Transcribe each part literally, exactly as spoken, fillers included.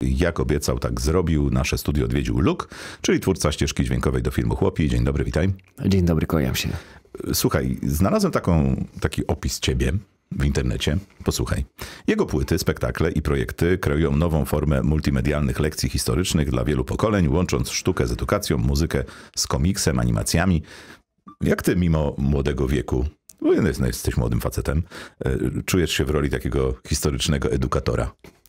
jak obiecał, tak zrobił. Nasze studio odwiedził Luke, czyli twórca ścieżki dźwiękowej do filmu Chłopi. Dzień dobry, witaj. Dzień dobry, kłaniam się. Słuchaj, znalazłem taką, taki opis ciebie w internecie. Posłuchaj. Jego płyty, spektakle i projekty kreują nową formę multimedialnych lekcji historycznych dla wielu pokoleń, łącząc sztukę z edukacją, muzykę z komiksem, animacjami. Jak ty mimo młodego wieku, bo jesteś młodym facetem, czujesz się w roli takiego historycznego edukatora?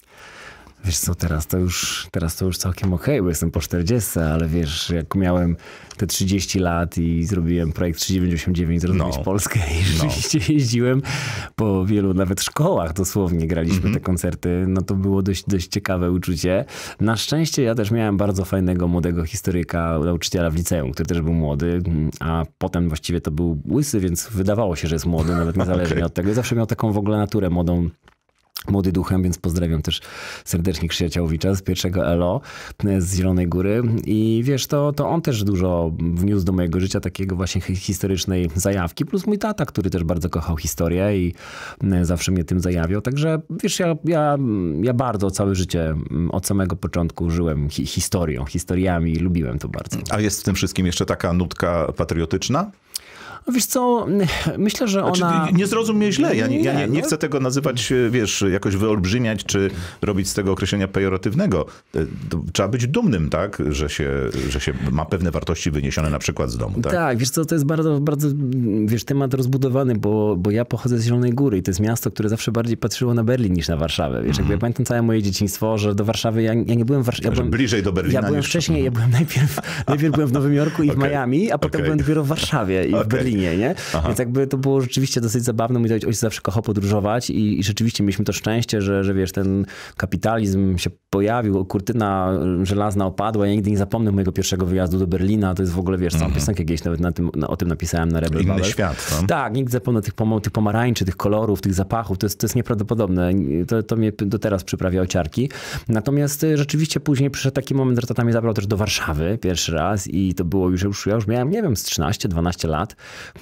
Wiesz co, teraz to już, teraz to już całkiem okej, bo jestem po czterdziestce, ale wiesz, jak miałem te trzydzieści lat i zrobiłem projekt trzysta dziewięćdziesiąt dziewięć Zrozumieć no. Polskę i rzeczywiście no. jeździłem po wielu nawet szkołach, dosłownie graliśmy mm-hmm. te koncerty, no to było dość, dość ciekawe uczucie. Na szczęście ja też miałem bardzo fajnego młodego historyka, nauczyciela w liceum, który też był młody, a potem właściwie to był łysy, więc wydawało się, że jest młody, nawet niezależnie okay. od tego. I zawsze miał taką w ogóle naturę młodą, młody duchem, więc pozdrawiam też serdecznie Krzysia Ciałowicza z pierwszego L O z Zielonej Góry. I wiesz, to, to on też dużo wniósł do mojego życia takiego właśnie historycznej zajawki, plus mój tata, który też bardzo kochał historię i zawsze mnie tym zajawiał. Także wiesz, ja, ja, ja bardzo całe życie od samego początku żyłem hi historią, historiami i lubiłem to bardzo. A jest w tym wszystkim jeszcze taka nutka patriotyczna? No wiesz co, myślę, że ona... Znaczy, nie zrozum mnie źle, ja nie, ja nie, nie chcę tego nazywać, wiesz, jakoś wyolbrzymiać, czy robić z tego określenia pejoratywnego. Trzeba być dumnym, tak, że się, że się ma pewne wartości wyniesione na przykład z domu. Tak, tak wiesz co, to jest bardzo, bardzo wiesz, temat rozbudowany, bo, bo ja pochodzę z Zielonej Góry i to jest miasto, które zawsze bardziej patrzyło na Berlin niż na Warszawę. Wiesz, jakby ja pamiętam całe moje dzieciństwo, że do Warszawy, ja, ja nie byłem w Warszawie. Ja byłem, bliżej do Berlina. Ja byłem niż... wcześniej, ja byłem najpierw, najpierw byłem w Nowym Jorku i w okay. Miami, a potem okay. byłem dopiero w Warszawie i okay. w Berlinie. Nie? Więc jakby to było rzeczywiście dosyć zabawne. Mój ojciec zawsze kochał podróżować i, i rzeczywiście mieliśmy to szczęście, że, że wiesz, ten kapitalizm się pojawił, kurtyna żelazna opadła. Ja nigdy nie zapomnę mojego pierwszego wyjazdu do Berlina. To jest w ogóle, wiesz, całą mm-hmm. piosenkę gdzieś nawet na tym, na, o tym napisałem na Rebel Inny Babel. świat. No? Tak, nigdy zapomnę tych, pom tych pomarańczy, tych kolorów, tych zapachów. To jest, to jest nieprawdopodobne. To, to mnie do teraz przyprawia ociarki. Natomiast rzeczywiście później przyszedł taki moment, że tata mnie zabrał też do Warszawy pierwszy raz i to było już, już ja już miałem, nie wiem, z trzynaście dwanaście lat.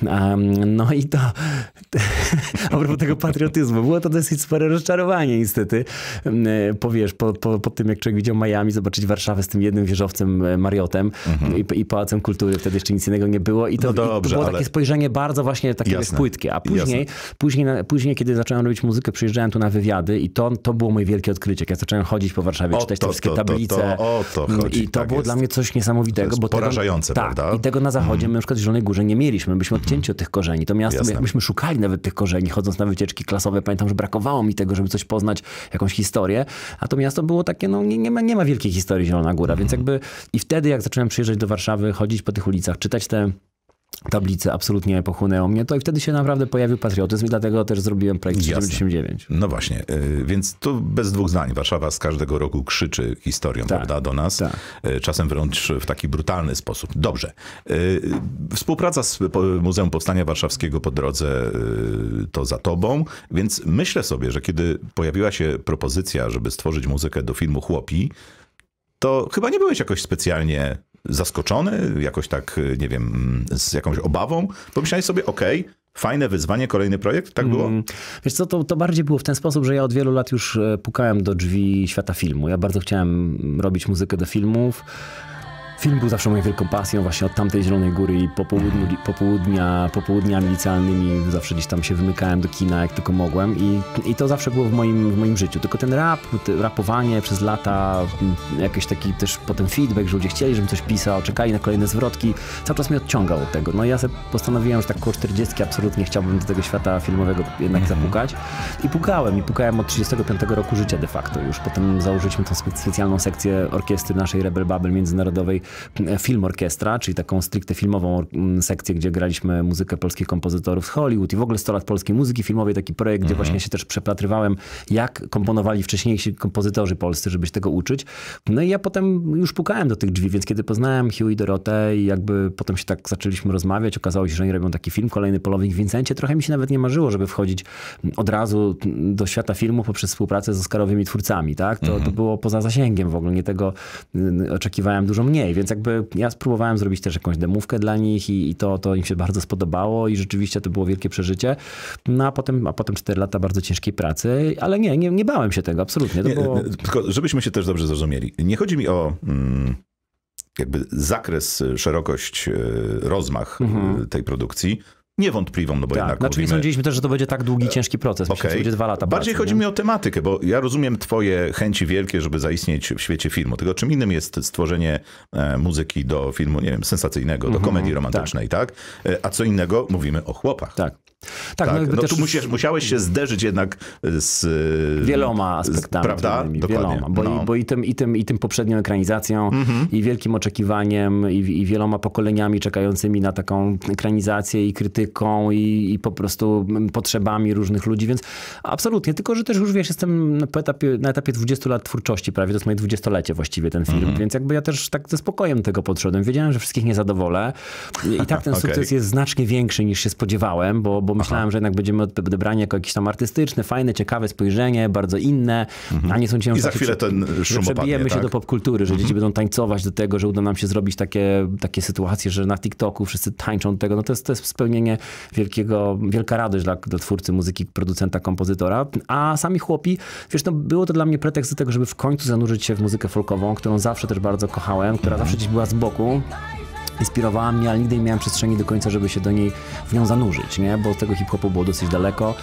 Um, no i to, a propos tego patriotyzmu, było to dosyć spore rozczarowanie niestety. Po, wiesz, po, po, po tym jak człowiek widział Miami, zobaczyć Warszawę z tym jednym wieżowcem Mariottem mm-hmm. i, i Pałacem Kultury, wtedy jeszcze nic innego nie było. I to, no dobrze, i to było ale... takie spojrzenie bardzo właśnie takie Jasne. płytkie. A później, później, później, kiedy zacząłem robić muzykę, przyjeżdżałem tu na wywiady i to, to było moje wielkie odkrycie. Jak ja zacząłem chodzić po Warszawie, o, czytać to, te wszystkie to, tablice. To, to, o to chodzi. I to tak było jest. dla mnie coś niesamowitego. To jest bo porażające, tego, prawda? Tak, i tego na zachodzie, mm. my na przykład w Zielonej Górze nie mieliśmy. Byliśmy odcięci od tych korzeni. To miasto, Jasne. myśmy szukali nawet tych korzeni, chodząc na wycieczki klasowe. Pamiętam, że brakowało mi tego, żeby coś poznać, jakąś historię. A to miasto było takie, no nie, nie, ma, nie ma wielkiej historii Zielona Góra. Mm. Więc jakby i wtedy, jak zacząłem przyjeżdżać do Warszawy, chodzić po tych ulicach, czytać te tablice, absolutnie pochłonęło mnie to i wtedy się naprawdę pojawił patriotyzm i dlatego też zrobiłem projekt trzysta dziewięćdziesiąt dziewięć. No właśnie, yy, więc tu bez dwóch zdań. Warszawa z każdego roku krzyczy historią, tak, prawda, do nas. Tak. Yy, czasem wręcz w taki brutalny sposób. Dobrze. Yy, współpraca z Muzeum Powstania Warszawskiego po drodze yy, to za tobą, więc myślę sobie, że kiedy pojawiła się propozycja, żeby stworzyć muzykę do filmu Chłopi, to chyba nie byłeś jakoś specjalnie zaskoczony, jakoś tak, nie wiem, z jakąś obawą? Pomyślałeś sobie, okej, okay, fajne wyzwanie, kolejny projekt? Tak było? Wiesz co, to, to bardziej było w ten sposób, że ja od wielu lat już pukałem do drzwi świata filmu. Ja bardzo chciałem robić muzykę do filmów. Film był zawsze moją wielką pasją, właśnie od tamtej Zielonej Góry i po południu, popołudnia, popołudniami licealnymi zawsze gdzieś tam się wymykałem do kina, jak tylko mogłem i, i to zawsze było w moim, w moim życiu. Tylko ten rap, rapowanie przez lata, jakiś taki też potem feedback, że ludzie chcieli, żebym coś pisał, czekali na kolejne zwrotki, cały czas mnie odciągał od tego. No i ja sobie postanowiłem, że tak koło czterdziestki absolutnie chciałbym do tego świata filmowego jednak zapukać i pukałem. I pukałem od trzydziestego piątego roku życia de facto już. Potem założyliśmy tą specjalną sekcję orkiestry naszej Rebel Babel międzynarodowej, Film Orkiestra, czyli taką stricte filmową sekcję, gdzie graliśmy muzykę polskich kompozytorów z Hollywood i w ogóle sto lat polskiej muzyki filmowej, taki projekt, gdzie mm-hmm. właśnie się też przepatrywałem, jak komponowali wcześniejsi kompozytorzy polscy, żeby się tego uczyć. No i ja potem już pukałem do tych drzwi, więc kiedy poznałem Hugh i Dorotę i jakby potem się tak zaczęliśmy rozmawiać, okazało się, że oni robią taki film, kolejny polowy w Wincencie, trochę mi się nawet nie marzyło, żeby wchodzić od razu do świata filmu poprzez współpracę z oscarowymi twórcami, tak? To, mm-hmm. to było poza zasięgiem w ogóle, nie tego oczekiwałem dużo mniej. później, więc jakby ja spróbowałem zrobić też jakąś demówkę dla nich i, i to, to im się bardzo spodobało i rzeczywiście to było wielkie przeżycie. No a potem, a potem cztery lata bardzo ciężkiej pracy, ale nie, nie, nie bałem się tego, absolutnie. To nie, było... Tylko żebyśmy się też dobrze zrozumieli. Nie chodzi mi o mm, jakby zakres, szerokość, rozmach mhm. tej produkcji. Niewątpliwą, no bo tak, jednak znaczy mówimy... nie sądziliśmy też, że to będzie tak długi, ciężki proces. Myślę, okay. że to będzie dwa lata Bardziej pracy, chodzi nie? mi o tematykę, bo ja rozumiem twoje chęci wielkie, żeby zaistnieć w świecie filmu. Tylko czym innym jest stworzenie e, muzyki do filmu, nie wiem, sensacyjnego, do mm-hmm, komedii romantycznej, tak? tak? E, a co innego mówimy o chłopach. Tak. Tak, tak, no, no też... tu musisz, musiałeś się zderzyć jednak z wieloma aspektami. Z, prawda? Dokładnie. Wieloma, bo, no. i, bo i, tym, i, tym, i tym poprzednią ekranizacją, mm-hmm. i wielkim oczekiwaniem, i, i wieloma pokoleniami czekającymi na taką ekranizację, i krytyką, i, i po prostu potrzebami różnych ludzi, więc absolutnie. Tylko, że też już wiesz, jestem na etapie, na etapie dwudziestu lat twórczości prawie, to jest moje dwudziestolecie właściwie ten film, mm-hmm. więc jakby ja też tak ze spokojem do tego podszedłem. Wiedziałem, że wszystkich nie zadowolę i tak ten okay. sukces jest znacznie większy niż się spodziewałem, bo, bo myślałem, Aha. że jednak będziemy odebrani jako jakieś tam artystyczne, fajne, ciekawe spojrzenie, bardzo inne, mhm. a nie sądziłem, I za chwilę ten szum że przebijemy opadnie, się tak? do popkultury, że mhm. dzieci będą tańcować do tego, że uda nam się zrobić takie, takie sytuacje, że na TikToku wszyscy tańczą do tego. No to jest, to jest spełnienie wielkiego, wielka radość dla, dla twórcy muzyki, producenta, kompozytora. A sami chłopi, wiesz, no było to dla mnie pretekst do tego, żeby w końcu zanurzyć się w muzykę folkową, którą zawsze też bardzo kochałem, która mhm. zawsze gdzieś była z boku. Inspirowała mnie, ale nigdy nie miałem przestrzeni do końca, żeby się do niej, w nią zanurzyć, nie? Bo tego hip-hopu było dosyć daleko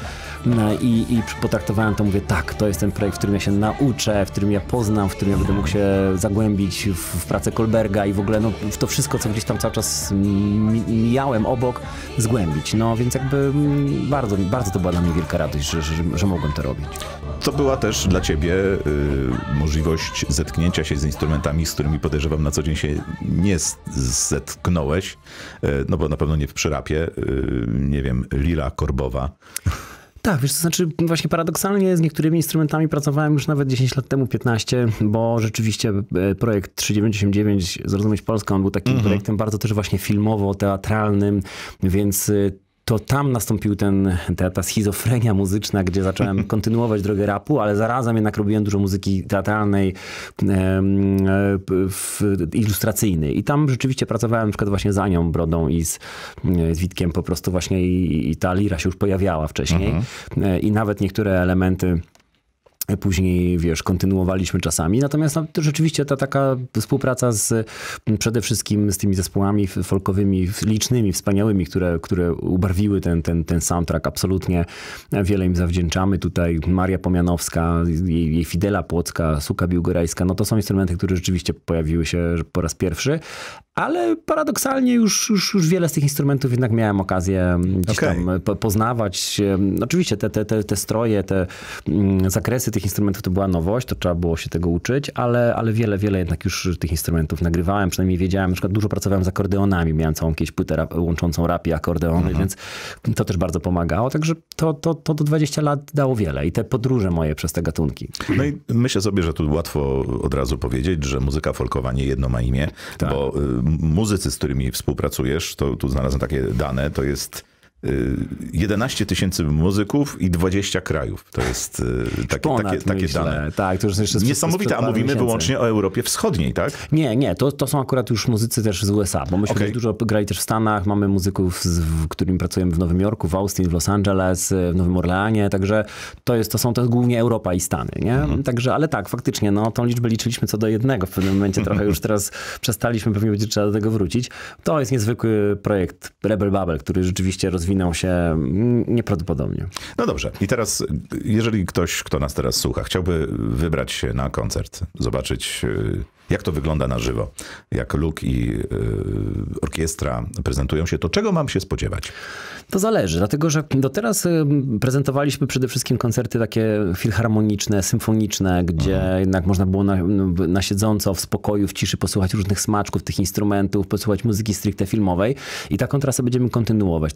i, i potraktowałem to, mówię, tak, to jest ten projekt, w którym ja się nauczę, w którym ja poznam, w którym ja będę mógł się zagłębić w, w pracę Kolberga i w ogóle no, w to wszystko, co gdzieś tam cały czas mijałem obok, zgłębić. No więc jakby bardzo, bardzo to była dla mnie wielka radość, że, że, że mogłem to robić. To była też dla ciebie y, możliwość zetknięcia się z instrumentami, z którymi podejrzewam na co dzień się nie zetknąłeś, y, no bo na pewno nie w przyrapie, y, nie wiem, lila korbowa. Tak, wiesz, to znaczy właśnie paradoksalnie z niektórymi instrumentami pracowałem już nawet dziesięć lat temu, piętnaście, bo rzeczywiście projekt trzysta dziewięćdziesiąt dziewięć Zrozumieć Polskę, on był takim mm-hmm. projektem bardzo też właśnie filmowo-teatralnym, więc to tam nastąpił ten, ta, ta schizofrenia muzyczna, gdzie zacząłem kontynuować drogę rapu, ale zarazem jednak robiłem dużo muzyki teatralnej, e, e, ilustracyjnej. I tam rzeczywiście pracowałem na przykład właśnie z Anią Brodą i z, z Witkiem po prostu właśnie i, i ta lira się już pojawiała wcześniej. Mhm. E, I nawet niektóre elementy później, wiesz, kontynuowaliśmy czasami. Natomiast no, to rzeczywiście ta taka współpraca z przede wszystkim z tymi zespołami folkowymi, licznymi, wspaniałymi, które, które ubarwiły ten, ten, ten soundtrack. Absolutnie wiele im zawdzięczamy. Tutaj Maria Pomianowska, jej, jej Fidela Płocka, Suka Biłgorajska. No to są instrumenty, które rzeczywiście pojawiły się po raz pierwszy. Ale paradoksalnie już, już, już wiele z tych instrumentów jednak miałem okazję gdzieś okay. tam poznawać. Oczywiście te, te, te, te stroje, te zakresy tych instrumentów to była nowość, to trzeba było się tego uczyć, ale, ale wiele, wiele jednak już tych instrumentów nagrywałem, przynajmniej wiedziałem, na przykład dużo pracowałem z akordeonami, miałem całą jakąś płytę rap, łączącą rap i akordeony, mhm. więc to też bardzo pomagało, także to, to, to do dwudziestu lat dało wiele i te podróże moje przez te gatunki. No i myślę sobie, że tu łatwo od razu powiedzieć, że muzyka folkowa nie jedno ma imię, tak. bo muzycy, z którymi współpracujesz, to tu znalazłem takie dane, to jest jedenaście tysięcy muzyków i dwadzieścia krajów. To jest takie, takie, takie dane. Tak, to już jeszcze niesamowite, a mówimy miesięcy. Wyłącznie o Europie Wschodniej, tak? Nie, nie, to, to są akurat już muzycy też z U S A, bo myśmy okay. dużo grali też w Stanach, mamy muzyków, z w, którymi pracujemy w Nowym Jorku, w Austin, w Los Angeles, w Nowym Orleanie, także to, jest, to są to głównie Europa i Stany, nie? Mhm. Także, ale tak, faktycznie, no tą liczbę liczyliśmy co do jednego w pewnym momencie, trochę już teraz przestaliśmy, pewnie będzie trzeba do tego wrócić. To jest niezwykły projekt Rebel Babel, który rzeczywiście rozwija rozwinął się nieprawdopodobnie. No dobrze. I teraz, jeżeli ktoś, kto nas teraz słucha, chciałby wybrać się na koncert, zobaczyć, jak to wygląda na żywo, jak Luke i y, orkiestra prezentują się, to czego mam się spodziewać? To zależy, dlatego że do teraz prezentowaliśmy przede wszystkim koncerty takie filharmoniczne, symfoniczne, gdzie mhm. jednak można było na, na siedząco, w spokoju, w ciszy posłuchać różnych smaczków tych instrumentów, posłuchać muzyki stricte filmowej i taką trasę będziemy kontynuować. Teraz jesteśmy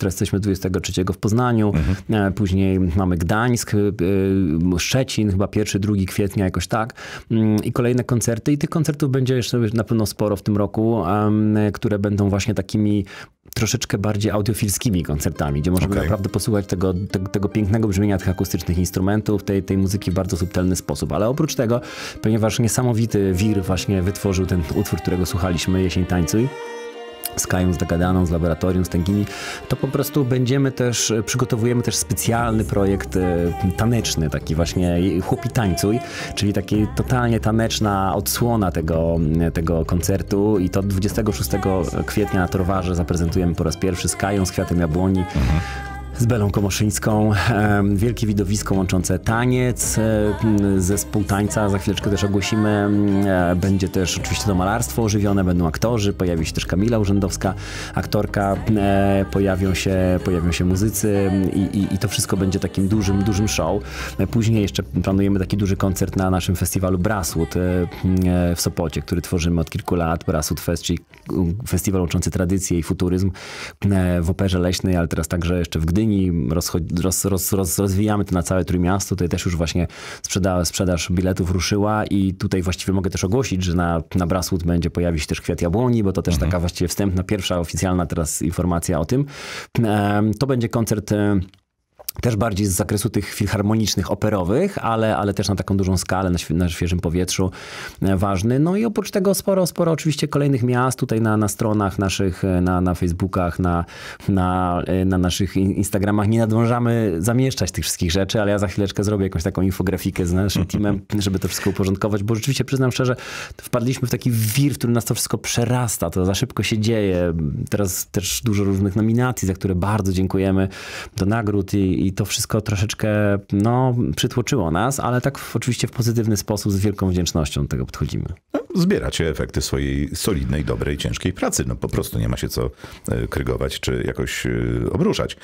dwudziestego trzeciego w Poznaniu, mhm. później mamy Gdańsk, Szczecin, chyba pierwszy, drugi kwietnia, jakoś tak. I kolejne koncerty. I tych koncertów będzie jeszcze na pewno sporo w tym roku, które będą właśnie takimi troszeczkę bardziej audiofilskimi koncertami, gdzie możemy okay. naprawdę posłuchać tego, te, tego pięknego brzmienia tych akustycznych instrumentów, tej, tej muzyki w bardzo subtelny sposób. Ale oprócz tego, ponieważ niesamowity Wir właśnie wytworzył ten utwór, którego słuchaliśmy, Jesień tańcuj, z Kają, z Dagadaną, z Laboratorium, z Tęgimi, to po prostu będziemy też, przygotowujemy też specjalny projekt taneczny, taki właśnie Chłopi tańcuj, czyli taki totalnie taneczna odsłona tego, tego koncertu i to dwudziestego szóstego kwietnia na Torwarze zaprezentujemy po raz pierwszy z Kają, z Kwiatem Jabłoni. Mhm. Z Belą Komoszyńską. Wielkie widowisko łączące taniec, zespół tańca, za chwileczkę też ogłosimy. Będzie też oczywiście to malarstwo ożywione, będą aktorzy, pojawi się też Kamila Urzędowska, aktorka, pojawią się, pojawią się muzycy i, i, i to wszystko będzie takim dużym, dużym show. Później jeszcze planujemy taki duży koncert na naszym festiwalu Brasswood w Sopocie, który tworzymy od kilku lat. Brasswood Fest, czyli festiwal łączący tradycję i futuryzm w Operze Leśnej, ale teraz także jeszcze w Gdyni. Rozchodzi, roz, roz, roz, rozwijamy to na całe Trójmiasto. Tutaj też już właśnie sprzeda, sprzedaż biletów ruszyła i tutaj właściwie mogę też ogłosić, że na, na Brasswood będzie pojawić się też Kwiat Jabłoni, bo to też mhm. taka właściwie wstępna, pierwsza oficjalna teraz informacja o tym. To będzie koncert też bardziej z zakresu tych filharmonicznych, operowych, ale, ale też na taką dużą skalę, na, świe, na świeżym powietrzu ważny. No i oprócz tego sporo, sporo oczywiście kolejnych miast tutaj na, na stronach naszych, na, na Facebookach, na, na, na naszych Instagramach. Nie nadążamy zamieszczać tych wszystkich rzeczy, ale ja za chwileczkę zrobię jakąś taką infografikę z naszym teamem, żeby to wszystko uporządkować, bo rzeczywiście przyznam szczerze, wpadliśmy w taki wir, w którym nas to wszystko przerasta. To za szybko się dzieje. Teraz też dużo różnych nominacji, za które bardzo dziękujemy, do nagród i, i to wszystko troszeczkę no, przytłoczyło nas, ale tak w, oczywiście w pozytywny sposób, z wielką wdzięcznością do tego podchodzimy. No, zbieracie efekty swojej solidnej, dobrej, ciężkiej pracy. No po prostu nie ma się co krygować czy jakoś obruszać.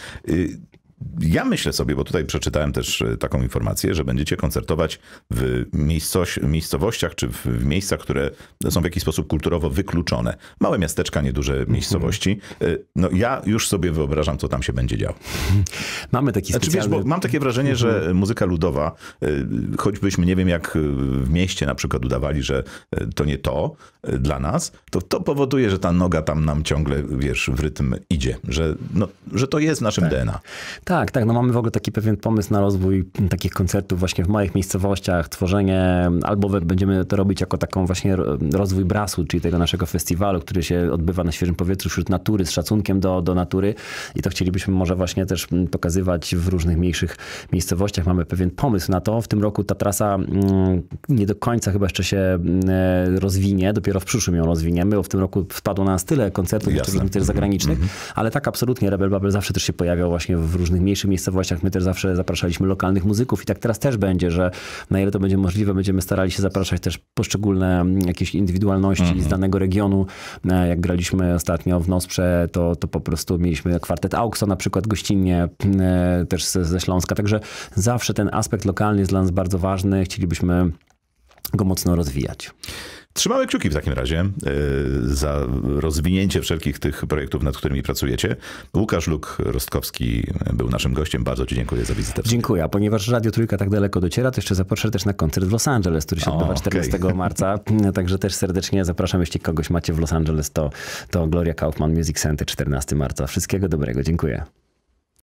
Ja myślę sobie, bo tutaj przeczytałem też taką informację, że będziecie koncertować w miejscowościach czy w miejscach, które są w jakiś sposób kulturowo wykluczone. Małe miasteczka, nieduże miejscowości. No ja już sobie wyobrażam, co tam się będzie działo. Mamy taki znaczy, specjalny... wiesz, bo mam takie wrażenie, że muzyka ludowa, choćbyśmy nie wiem jak w mieście na przykład udawali, że to nie to dla nas, to to powoduje, że ta noga tam nam ciągle, wiesz, w rytm idzie. Że, no, że to jest w naszym tak. D N A. Tak, tak. No mamy w ogóle taki pewien pomysł na rozwój takich koncertów właśnie w małych miejscowościach, tworzenie, albo będziemy to robić jako taką właśnie rozwój Brasswood, czyli tego naszego festiwalu, który się odbywa na świeżym powietrzu wśród natury, z szacunkiem do, do natury i to chcielibyśmy może właśnie też pokazywać w różnych mniejszych miejscowościach. Mamy pewien pomysł na to. W tym roku ta trasa nie do końca chyba jeszcze się rozwinie, dopiero w przyszłym ją rozwiniemy, bo w tym roku wpadło na nas tyle koncertów, różnych też zagranicznych, mm-hmm. ale tak absolutnie Rebel Babel zawsze też się pojawiał właśnie w różnych mniejszych miejscowościach. My też zawsze zapraszaliśmy lokalnych muzyków i tak teraz też będzie, że na ile to będzie możliwe, będziemy starali się zapraszać też poszczególne jakieś indywidualności mm-hmm. z danego regionu. Jak graliśmy ostatnio w Nosprze, to, to po prostu mieliśmy kwartet Aukso na przykład gościnnie, też ze Śląska. Także zawsze ten aspekt lokalny jest dla nas bardzo ważny. Chcielibyśmy go mocno rozwijać. Trzymamy kciuki w takim razie yy, za rozwinięcie wszelkich tych projektów, nad którymi pracujecie. Łukasz Luk-Rostkowski był naszym gościem. Bardzo ci dziękuję za wizytę. Dziękuję. A ponieważ Radio Trójka tak daleko dociera, to jeszcze zaproszę też na koncert w Los Angeles, który się o, odbywa czternastego okay. marca. Także też serdecznie zapraszam, jeśli kogoś macie w Los Angeles, to, to Gloria Kaufman Music Center czternastego marca. Wszystkiego dobrego. Dziękuję.